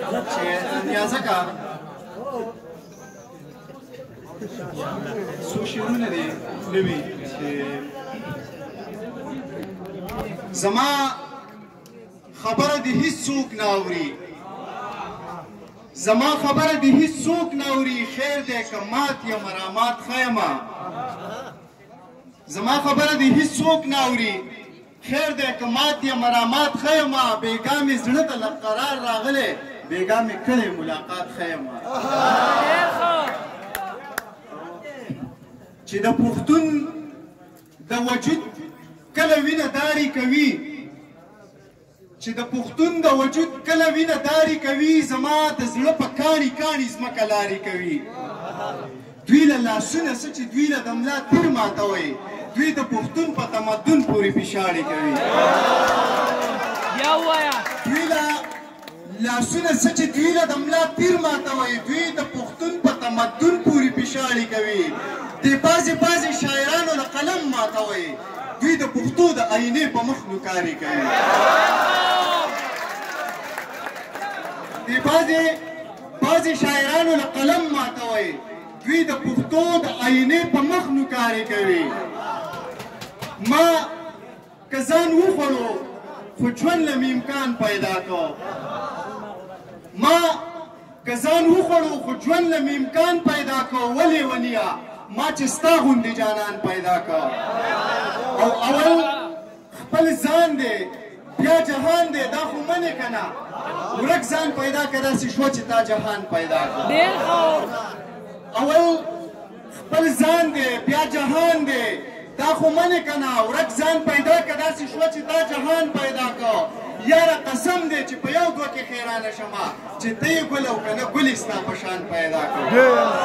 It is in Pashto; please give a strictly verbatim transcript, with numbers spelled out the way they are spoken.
چې نیازکه څو شعرونه دي نوي چې زما خبره دې هیڅوک نه اوري زما خبره دې هیڅوک نه اوري خیر دی که مات یا مرامات ښیمه زما خبره دې هیڅوک نه اوري خیر دی که مات یا مرامات ښیمه بېګا مې زړه ته لږ قرار راغلی بېګا مې کړی ملاقات ښیمه چې د پښتون د وجود کله وینه داري کوي چې د پښتون د وجود کله وینه داري کوي زما د زړه په کاڼي کاڼي ځمکه لارې کوي دوی له لاسونه څه چې دوی له د ملا تیر ماتوئ دوی د پښتون په تمدن پورې پیشاړې کوي دوی له لاسونه څه چې دوی له د ملا تیر ماتوئ دوی د پښتون په تمدن پورې پیشاړې کوي د بعضې بعضې شاعرانو له قلم ماتوئ دوی د پښتو د آینې په مخ نوکارې کوي د بعضې بعضې شاعرانو له قلم ماتوئ دوی د پښتو د آینې په مخ نوکارې کوي ما که ځان وخوړو خو ژوند له مې امکان پیدا کو ما که ځان وخوړو خو ژوند له مې امکان پیدا کو ولې ونیا ما چې ستا غوندې جانان پیدا کو او اول خپل ځان دی بیا جهان دی دا خو منې که نه ورک ځان پیدا که داسې شوه چې تا جهان پیدا کو اول خپل ځان دی بیا جهان دی دا خو منې که نه ورک ځان پیدا که داسې شوه چې تا جهان پیدا کو یاره قسم دی چې په یو دوه کې خیرانه شمه چې ته یې ګل او که نه ګل یې ستا په شان پیدا کو